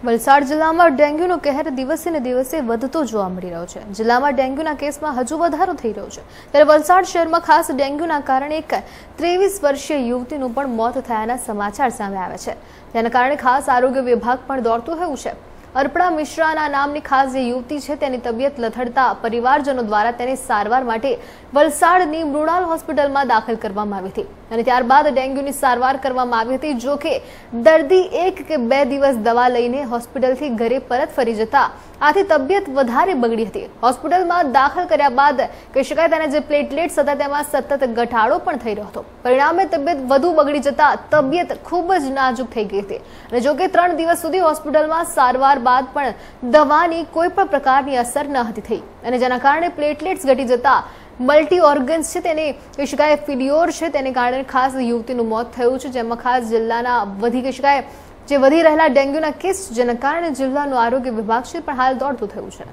વલસાડ જિલ્લામાં ડેન્ગ્યુનો કહેર દિવસે ને દિવસે વધતો જોવા મળી રહ્યો છે। જિલ્લામાં ડેન્ગ્યુના કેસમાં હજુ વધારો થઈ રહ્યો છે, ત્યારે વલસાડ શહેરમાં ખાસ ડેન્ગ્યુના કારણે એક 23 વર્ષીય યુવતીનું પણ મોત થયાના સમાચાર સામે આવ્યા છે। તેના કારણે ખાસ આરોગ્ય વિભાગ પણ દોડતું થયું છે। અર્પણા મિશ્રાના નામની ખાસ જે યુવતી છે તેની તબિયત લથડતા પરિવારજનો દ્વારા તેને સારવાર માટે વલસાડની મૃણાલ હોસ્પિટલમાં દાખલ કરવામાં આવી હતી અને ત્યારબાદ ડેન્ગ્યુની સારવાર કરવામાં આવી હતી। જો કે દર્દી 1 કે 2 દિવસ દવા લઈને હોસ્પિટલથી ઘરે પરત ફરી જતા આથી તબિયત વધારે બગડી હતી। હોસ્પિટલમાં દાખલ કર્યા બાદ કહી શકાય તેના જે પ્લેટલેટ્સ હતા તેમાં સતત ઘટાડો પણ થઈ રહ્યો હતો। પરિણામે તબિયત વધુ બગડી જતા તબિયત ખૂબ જ નાજુક થઈ ગઈ હતી અને જો કે 3 દિવસ સુધી હોસ્પિટલમાં સારવાર બાદ પણ દવાની કોઈ પણ પ્રકારની અસર ન હતી થઈ અને જેના કારણે પ્લેટલેટ્સ ઘટી જતા મલ્ટી ઓર્ગન્સ છે તેને કહી શકાય ફેલ્યોર છે તેને કારણે ખાસ યુવતીનું મોત થયું છે, જેમાં ખાસ જિલ્લાના કહી શકાય જે વધી રહેલા ડેન્ગ્યુના કેસ જેના કારણે જિલ્લાનું આરોગ્ય વિભાગ છે પણ હાલ દોડતું થયું છે।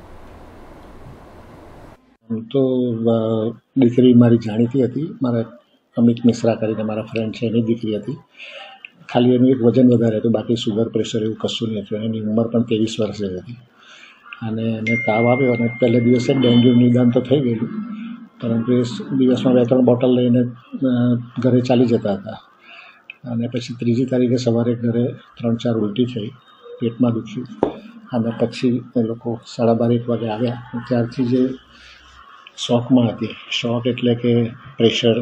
તો દીકરી મારી જાણીતી હતી, મારા અમિત મિશ્રા કરીને મારા ફ્રેન્ડ છે એની દીકરી હતી। ખાલી એનું એક વજન વધારે હતું, બાકી શુગર પ્રેશર એવું કશું નહીં હતું। એની ઉંમર પણ 23 વર્ષની હતી અને એને તાવ આવ્યો અને પહેલે દિવસે ડેન્ગ્યુ નિદાન તો થઈ ગયેલું, પરંતુ એ દિવસમાં 2-3 બોટલ લઈને ઘરે ચાલી જતા હતા અને પછી 3જી તારીખે સવારે ઘરે 3-4 ઉલટી થઈ, પેટમાં દુખ્યું અને પછી એ લોકો 12:30-1 વાગે આવ્યા। ત્યારથી જે શોકમાં હતી, શોક એટલે કે પ્રેશર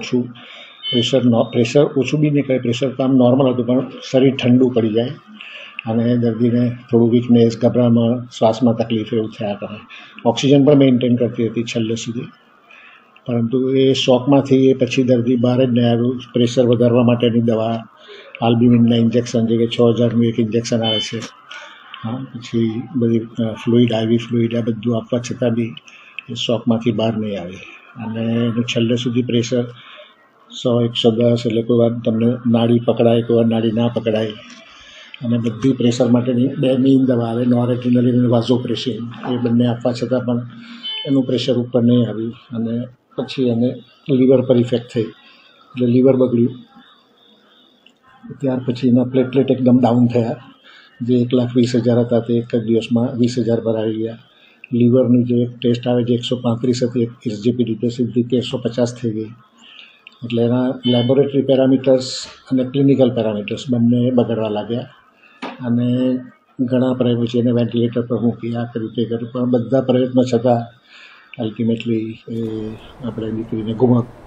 ઓછું બી નહીં કહે, પ્રેશર તો આમ નોર્મલ હતું પણ શરીર ઠંડુ પડી જાય અને દર્દીને થોડું વીકનેસ, ગભરામણ, શ્વાસમાં તકલીફ એવું થયા કરે। ઓક્સિજન પણ મેન્ટેન કરતી હતી છેલ્લે સુધી, પરંતુ એ શોકમાંથી એ પછી દર્દી બહાર જ નહીં આવ્યું। પ્રેશર વધારવા માટેની દવા, આલ્બ્યુમિનના ઇન્જેક્શન જે કે 6000નું એક ઇન્જેક્શન આવે છે, પછી બધી ફ્લુઇડ, આઈવી ફ્લુઇડ આ બધું આપવા છતાં બી એ શોકમાંથી બહાર નહીં આવે અને એનું છેલ્લે સુધી પ્રેશર 100-110 એટલે કોઈ વાર તમને નાડી પકડાય, કોઈ વાર નાડી ના પકડાય અને બધી પ્રેશર માટેની 2 મેઇન દવા આવે, નોરેટિનોલિન અને વાઝોપ્રેસિન, એ બંને આપવા છતાં પણ એનું પ્રેશર ઉપર નહીં આવ્યું અને પછી એને લીવર પર ઇફેક્ટ થઈ એટલે લીવર બગડ્યું। ત્યાર પછી એના પ્લેટલેટ એકદમ ડાઉન થયા, જે 1,20,000 હતા તે એક જ દિવસમાં 20,000 પર આવી ગયા। લીવરની જે ટેસ્ટ આવે જે 135 હતી, એસજીપીટી તે સીધી 150 થઈ ગઈ, એટલે એના લેબોરેટરી પેરામીટર્સ અને ક્લિનિકલ પેરામીટર્સ બંને બગડવા લાગ્યા અને ઘણા પ્રયત્નો છે એને વેન્ટિલેટર પર મૂકી, આ કર્યું તે કર્યું, પણ બધા પ્રયત્નો છતાં અલ્ટિમેટલી આપણે દીકરીને ગુમાવી।